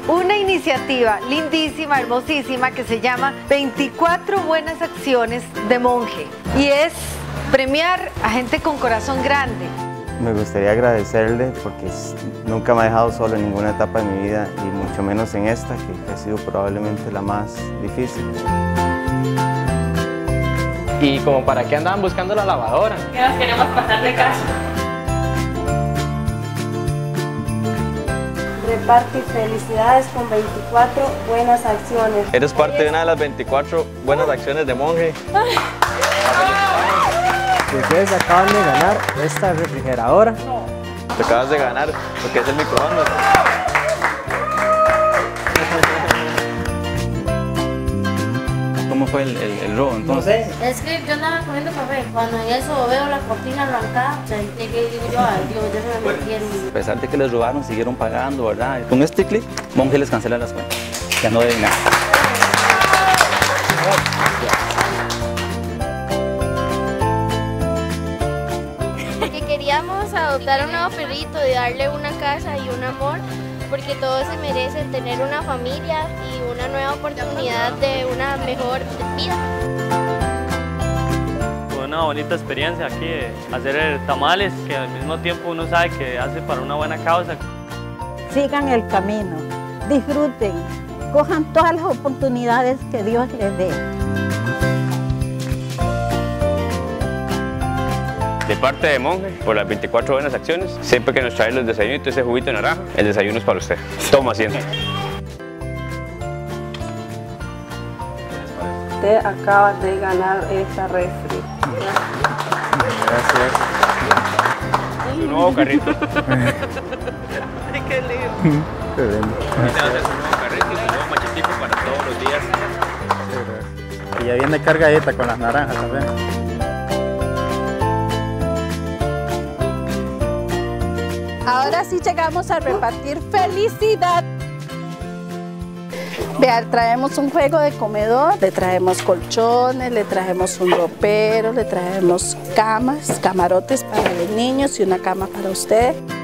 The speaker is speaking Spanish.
una iniciativa lindísima, hermosísima, que se llama 24 buenas acciones de monje. Y es premiar a gente con corazón grande. Me gustaría agradecerle porque nunca me ha dejado solo en ninguna etapa de mi vida y mucho menos en esta, que ha sido probablemente la más difícil. ¿Y como para qué andaban buscando la lavadora? Que nos queremos pasar de casa. Reparte felicidades con 24 buenas acciones. Eres parte de una de las 24 buenas acciones de monje. Ustedes acaban de ganar esta refrigeradora. Te acabas de ganar lo que es el microondas. ¿Cómo fue el robo entonces? No sé. Es que yo andaba comiendo café. Cuando en eso veo la cortina arrancada, sentí que digo yo, ay Dios, ya se me metieron. A pesar de que les robaron, siguieron pagando, ¿verdad? Con este clic, monje les cancela las cuentas. Ya no deben nada. Porque queríamos adoptar un nuevo perrito y darle una casa y un amor, porque todos se merecen tener una familia y una nueva oportunidad de una mejor vida. Fue una bonita experiencia aquí de hacer tamales, que al mismo tiempo uno sabe que hace para una buena causa. Sigan el camino, disfruten, cojan todas las oportunidades que Dios les dé. De parte de monje, por las 24 buenas acciones, siempre que nos trae los desayunitos, ese juguito de naranja, el desayuno es para usted. Toma asiento. Usted acaba de ganar esta refri. Gracias. Su nuevo carrito. Ay, qué lindo. Qué bien. Este va a ser su nuevo carrito y su nuevo machetico para todos los días. Y ya viene cargadita con las naranjas también. Ahora sí llegamos a repartir felicidad. Vean, traemos un juego de comedor, le traemos colchones, le traemos un ropero, le traemos camas, camarotes para los niños y una cama para usted.